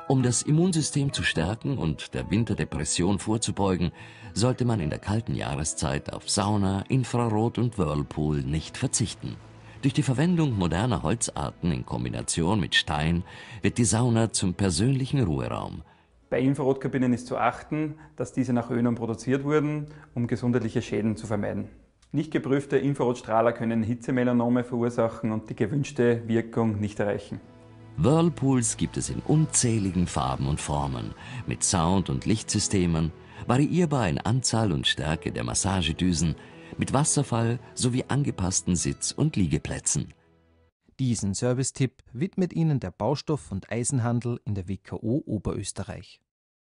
Um das Immunsystem zu stärken und der Winterdepression vorzubeugen, sollte man in der kalten Jahreszeit auf Sauna, Infrarot und Whirlpool nicht verzichten. Durch die Verwendung moderner Holzarten in Kombination mit Stein wird die Sauna zum persönlichen Ruheraum. Bei Infrarotkabinen ist zu achten, dass diese nach ÖNOM produziert wurden, um gesundheitliche Schäden zu vermeiden. Nicht geprüfte Infrarotstrahler können Hitzemelanome verursachen und die gewünschte Wirkung nicht erreichen. Whirlpools gibt es in unzähligen Farben und Formen, mit Sound- und Lichtsystemen, variierbar in Anzahl und Stärke der Massagedüsen, mit Wasserfall sowie angepassten Sitz- und Liegeplätzen. Diesen Servicetipp widmet Ihnen der Baustoff- und Eisenhandel in der WKO Oberösterreich.